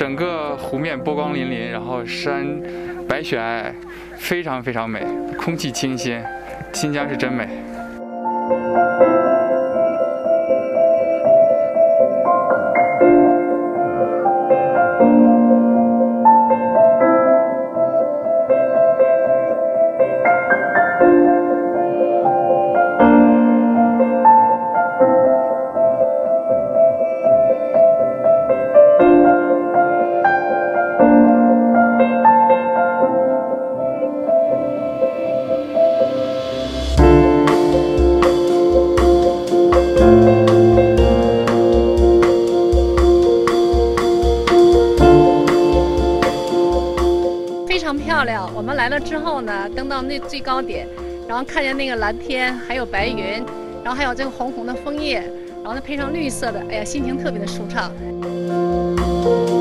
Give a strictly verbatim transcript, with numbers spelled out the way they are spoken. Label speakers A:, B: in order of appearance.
A: 整个湖面波光粼粼，然后山白雪皑皑，非常非常美，空气清新，新疆是真美。
B: 非常漂亮。我们来了之后呢，登到那最高点，然后看见那个蓝天，还有白云，然后还有这个红红的枫叶，然后呢配上绿色的，哎呀，心情特别的舒畅。